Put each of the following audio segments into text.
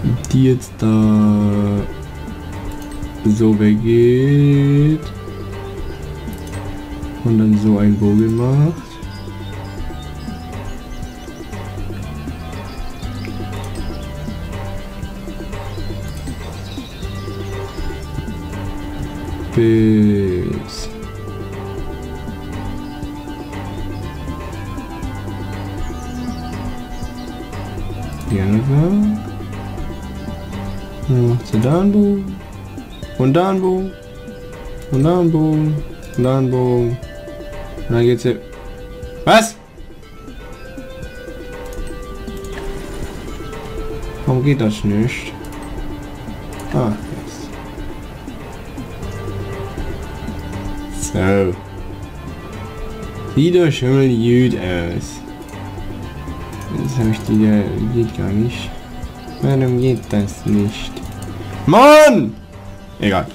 die jetzt da so weggeht und dann so einen Bogen macht. Bis die andere. Dann macht sie da einen Bogen. Und da einen Bogen. Und da einen Bogen. Und da einen Bogen. Und dann geht's hier. Was? Warum geht das nicht? Ah, jetzt. So. Sieht doch schon mal gut aus. Jetzt habe ich die, geht gar nicht. Warum geht das nicht? Mann! Egal.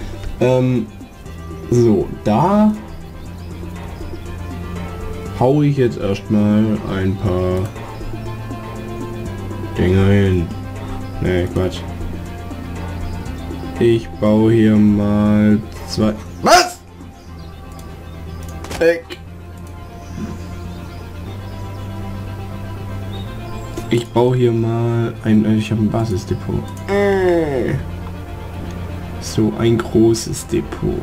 So, da hau ich jetzt erstmal ein paar Dinger hin. Ne, Quatsch. Ich baue hier mal zwei... Was? Weg! Ich baue hier mal ein... Ich habe ein Basisdepot. So ein großes Depot.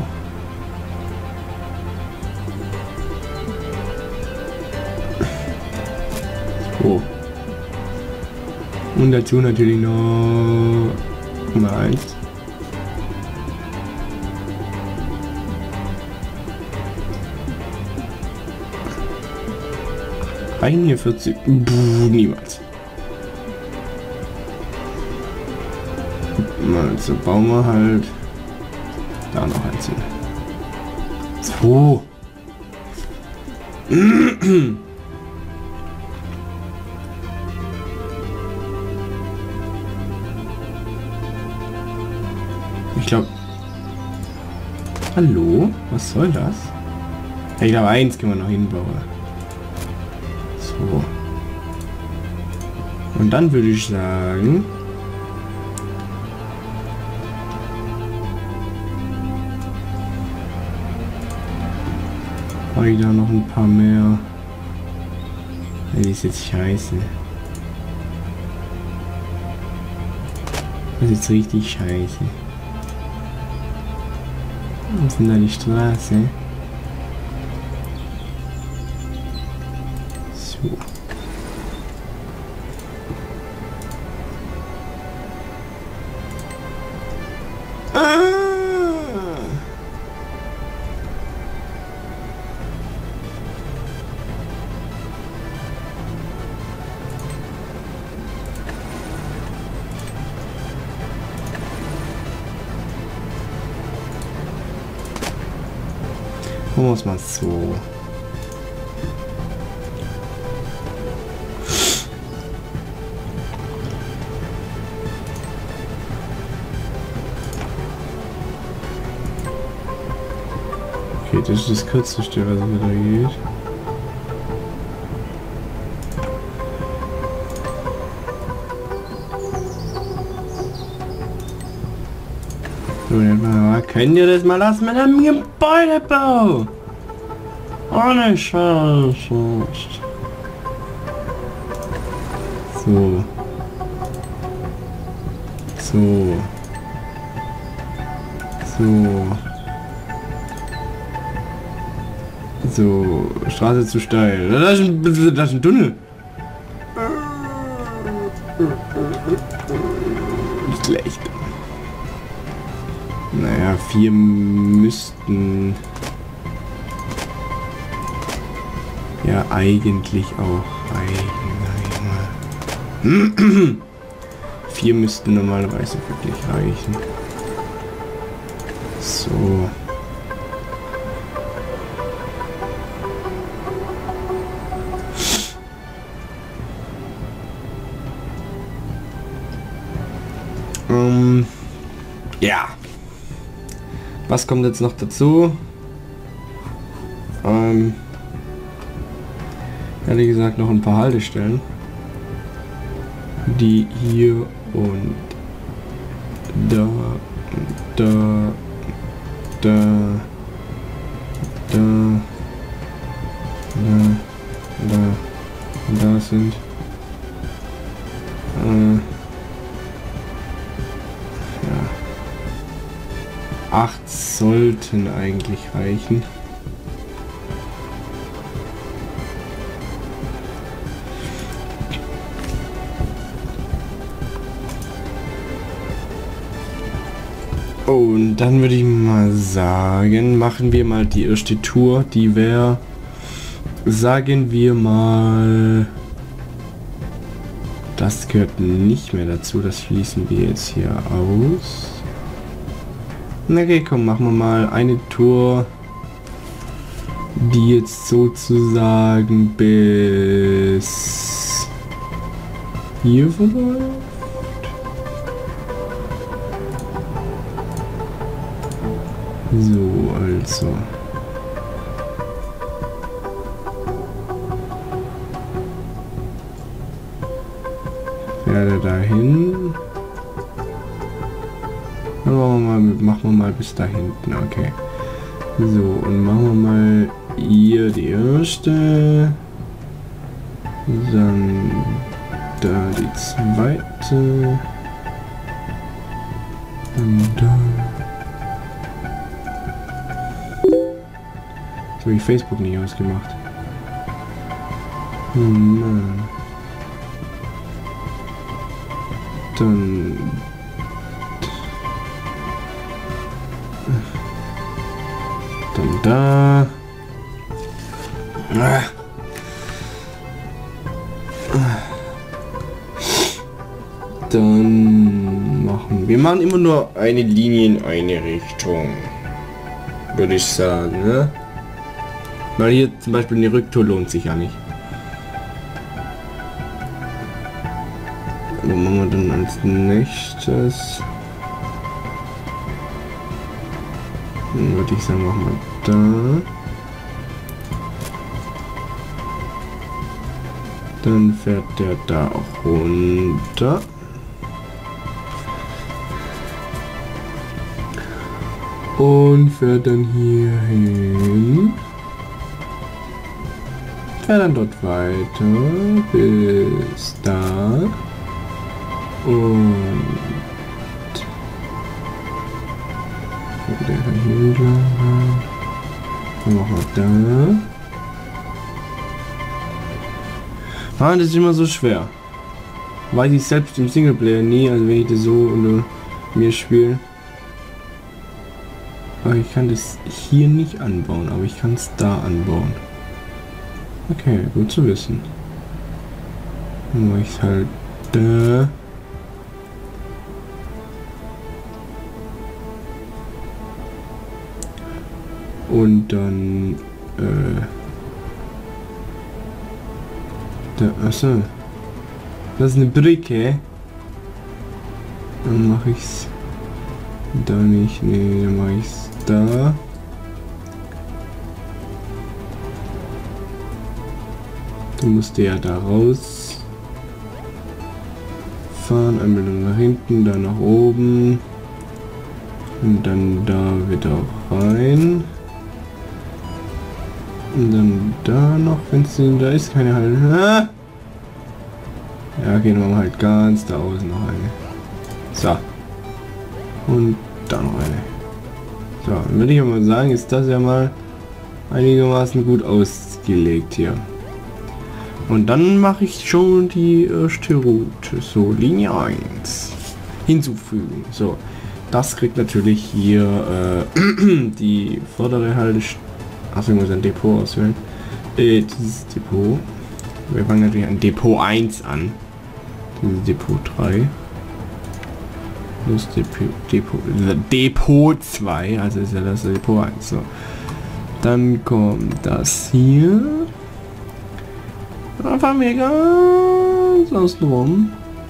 So. Und dazu natürlich noch Nummer 1. Reichen hier 40? Niemals. Also bauen wir halt da noch eins hin. So. Ich glaube... Hallo? Was soll das? Ich glaube, eins können wir noch hinbauen. So. Und dann würde ich sagen... da noch ein paar mehr. Das ist jetzt scheiße. Das ist jetzt richtig scheiße. Was ist denn da die Straße? So. Machen wir es mal so. Okay, das ist das kürzeste, was wieder geht. Könnt ihr das mal lassen mit einem Gebäudebau? Ohne Scheiße. So. So. So. So. Straße zu steil. Das ist ein Tunnel. Schlecht. Naja, 4 müssten ja eigentlich auch reichen. 4 müssten normalerweise wirklich reichen. So. Ja. Was kommt jetzt noch dazu? Ehrlich gesagt noch ein paar Haltestellen. die hier und da und da, da sind. Ja. 8 sollten eigentlich reichen. Und dann würde ich mal sagen, machen wir mal die erste Tour, die wäre, sagen wir mal, das gehört nicht mehr dazu, das schließen wir jetzt hier aus. Okay, komm, machen wir mal eine Tour, die jetzt sozusagen bis hier vorbei. So, also. Werde dahin. Machen wir mal bis da hinten, okay. So, und machen wir mal hier die erste. Dann da die zweite. Und da. Jetzt habe ich Facebook nicht ausgemacht. Nein. Dann da. Dann machen wir immer nur eine Linie in eine Richtung, würde ich sagen, ne? Weil hier zum Beispiel eine Rücktour lohnt sich ja nicht. Wo machen wir dann als nächstes? Dann würde ich sagen, machen wir da. Dann fährt der da auch runter. Und fährt dann hier hin. Fährt dann dort weiter bis da. Und der hier entlang. Dann machen wir da. Ah, das ist immer so schwer. Weiß ich selbst im Singleplayer nie, also wenn ich das so unter mir spiele. Aber ich kann das hier nicht anbauen, aber ich kann es da anbauen. Okay, gut zu wissen. Dann mache ich es halt da. Und dann da, achso. Das ist eine Brücke. Dann mache ich's da nicht. Nee, dann mache ich's da. Dann musste ja da raus fahren, einmal nach hinten, dann nach oben und dann da wieder rein. Und dann da noch, wenn es da ist, keine halt. Ah! Ja, okay, dann machen wir halt ganz da außen noch eine. So. Und da noch eine. So, dann würde ich mal sagen, ist das ja mal einigermaßen gut ausgelegt hier. Und dann mache ich schon die erste Route. So, Linie 1. Hinzufügen. So. Das kriegt natürlich hier die vordere Haltestelle. Achso, ich muss ein Depot auswählen. Dieses Depot. Wir fangen natürlich an Depot 1 an. Dieses Depot 3. Das Depot 2. Also ist ja das Depot 1. So. Dann kommt das hier. Dann fahren wir ganz außen rum.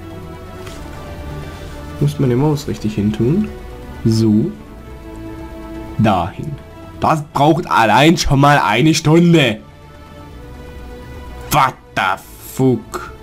Muss man die Maus richtig hin tun. So. Dahin. Das braucht allein schon mal eine Stunde. What the fuck?